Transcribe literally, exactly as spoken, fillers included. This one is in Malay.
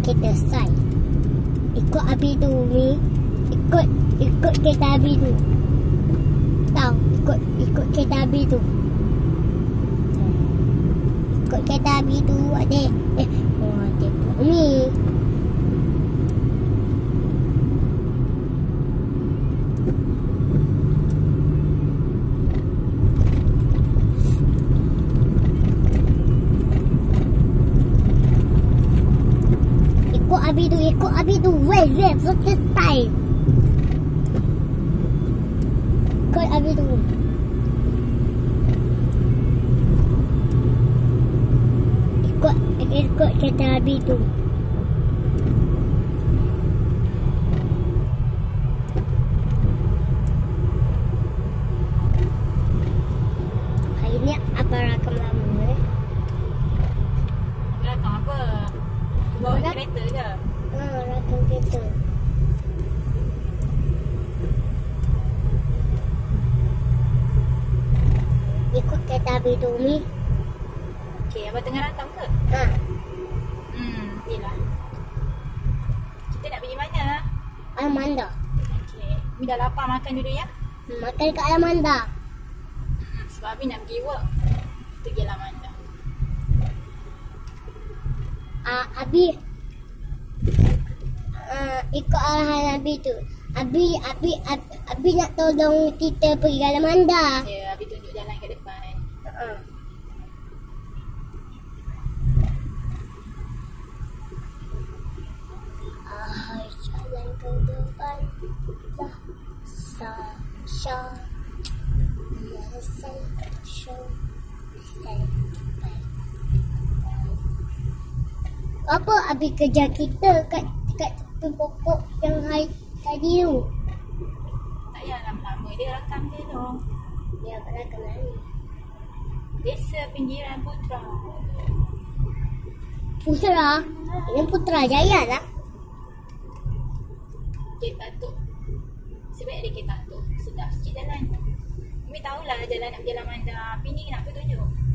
kereta Sai. Ikut Abi tu ni. Ikut ikut kereta Abi tu. Tahu, ikut ikut kereta Abi tu. Ikut kereta Abi tu ada eh oh tepuk ni. Ikut Abi tu, ikut Abi tu. Wait, wait, focus time. Ikut Abi tu. Ikut, ikut kereta Abi tu. Hari ni apa rakam lama eh? Rakam apa? Bawa Rak- kereta ke? Ha, rakam kereta. Ikut kereta Abi tu ni. Okey, abang tengah rakam ke? Ha. Hmm, yelah. Kita nak pergi mana? Alamanda. Okey, Mi dah lapar makan dulu ya? Makan kat Alamanda. Hmm, sebab Mi nak pergi work. Kita pergi Lamanda. Ah, Abi. Ah, ikut arahan Abi tu. Abi, Abi, Abi, Abi nak tolong kita pergi ke Alamanda. Ya, Abi tunjuk jalan kat depan. Ha. Ah, jalan ke depan. Lah, Sasha. Ya, Sasha. Apa Abi kerja kita kat kat tepi pokok yang hari tadi tu? Tak payah lama-lama dia rakam dia dong. Ya, pada ke mana? Desa pinggiran Putra. Putra? Ini Putrajaya lah. Ketatuk. Sebaik dia Ketatuk. Sedap sikit jalan. Mi tahulah jalan nak pergi Lamanda. Tapi ni kenapa tunjuk?